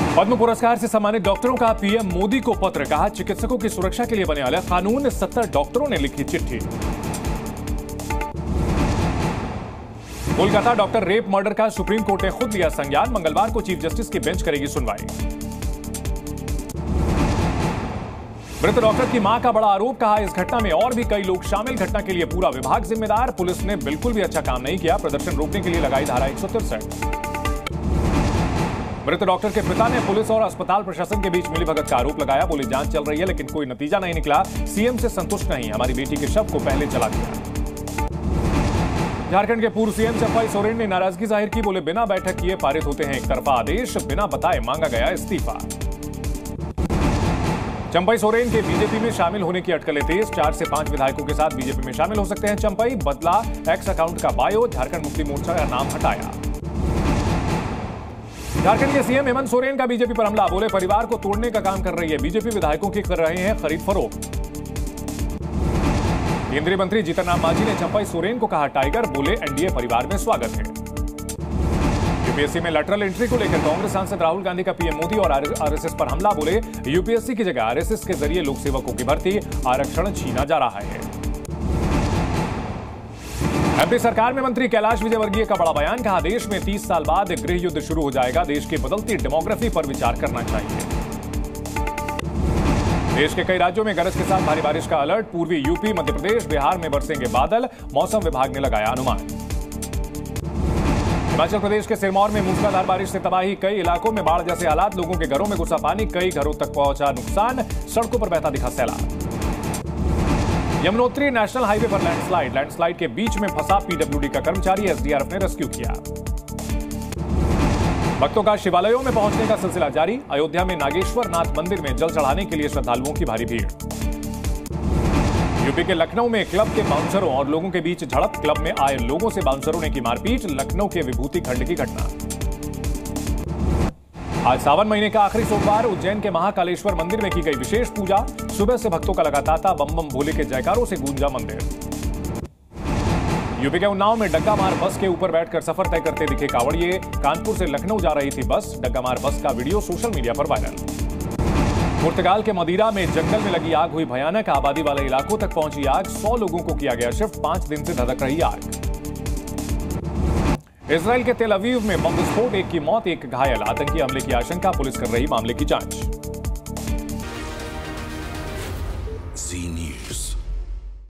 पद्म पुरस्कार से सम्मानित डॉक्टरों का पीएम मोदी को पत्र, कहा चिकित्सकों की सुरक्षा के लिए बने अलग कानून, 70 डॉक्टरों ने लिखी चिट्ठी। कोलकाता डॉक्टर रेप मर्डर का सुप्रीम कोर्ट ने खुद लिया संज्ञान, मंगलवार को चीफ जस्टिस की बेंच करेगी सुनवाई। मृत डॉक्टर की मां का बड़ा आरोप, कहा इस घटना में और भी कई लोग शामिल, घटना के लिए पूरा विभाग जिम्मेदार, पुलिस ने बिल्कुल भी अच्छा काम नहीं किया, प्रदर्शन रोकने के लिए लगाई धारा 163। मृत डॉक्टर के पिता ने पुलिस और अस्पताल प्रशासन के बीच मिलीभगत का आरोप लगाया, बोले जांच चल रही है लेकिन कोई नतीजा नहीं निकला, सीएम से संतुष्ट नहीं, हमारी बेटी के शव को पहले जला दिया। झारखंड के पूर्व सीएम चंपई सोरेन ने नाराजगी जाहिर की, बोले बिना बैठक किए पारित होते हैं एक तरफा आदेश, बिना बताए मांगा गया इस्तीफा। चंपई सोरेन के बीजेपी में शामिल होने की अटकलें तेज, 4 से 5 विधायकों के साथ बीजेपी में शामिल हो सकते हैं चंपई, बदला एक्स अकाउंट का बायो, झारखंड मुक्ति मोर्चा का नाम हटाया। झारखंड के सीएम हेमंत सोरेन का बीजेपी पर हमला, बोले परिवार को तोड़ने का काम कर रही है बीजेपी, विधायकों की कर रहे हैं खरीद फरोख्त। केंद्रीय मंत्री जीतन राम मांझी ने चंपई सोरेन को कहा टाइगर, बोले एनडीए परिवार में स्वागत है। यूपीएससी में लैटरल एंट्री को लेकर कांग्रेस सांसद राहुल गांधी का पीएम मोदी और आरएसएस पर हमला, बोले यूपीएससी की जगह आरएसएस के जरिए लोक सेवकों की भर्ती, आरक्षण छीना जा रहा है। एमपी सरकार में मंत्री कैलाश विजयवर्गीय का बड़ा बयान, कहा देश में 30 साल बाद गृह युद्ध शुरू हो जाएगा, देश की बदलती डेमोग्राफी पर विचार करना चाहिए। देश के कई राज्यों में गरज के साथ भारी बारिश का अलर्ट, पूर्वी यूपी, मध्य प्रदेश, बिहार में बरसेंगे बादल, मौसम विभाग ने लगाया अनुमान। हिमाचल प्रदेश के सिरमौर में मूसलाधार बारिश से तबाही, कई इलाकों में बाढ़ जैसे हालात, लोगों के घरों में घुसा पानी, कई घरों तक पहुंचा नुकसान, सड़कों पर बहता दिखा सैलाब। यमुनोत्री नेशनल हाईवे पर लैंडस्लाइड के बीच में फंसा पीडब्ल्यूडी का कर्मचारी, एसडीआरएफ ने रेस्क्यू किया। भक्तों का शिवालयों में पहुंचने का सिलसिला जारी, अयोध्या में नागेश्वर नाथ मंदिर में जल चढ़ाने के लिए श्रद्धालुओं की भारी भीड़। यूपी के लखनऊ में क्लब के बाउंसरों और लोगों के बीच झड़प, क्लब में आए लोगों से बाउंसरों ने की मारपीट, लखनऊ के विभूति खंड की घटना। आज सावन महीने का आखिरी सोमवार, उज्जैन के महाकालेश्वर मंदिर में की गई विशेष पूजा, सुबह से भक्तों का लगा तांता, बम बम भोले के जयकारों से गूंजा मंदिर। यूपी के उन्नाव में डग्गामार बस के ऊपर बैठकर सफर तय करते दिखे कांवड़िए, कानपुर से लखनऊ जा रही थी बस, डग्गामार बस का वीडियो सोशल मीडिया पर वायरल। पुर्तगाल के मदीरा में जंगल में लगी आग हुई भयानक, आबादी वाले इलाकों तक पहुंची आग, 100 लोगों को किया गया शिफ्ट, 5 दिन से धधक रही आग। इजराइल के तेल अवीव में बम विस्फोट, एक की मौत, एक घायल, आतंकी हमले की आशंका, पुलिस कर रही मामले की जांच।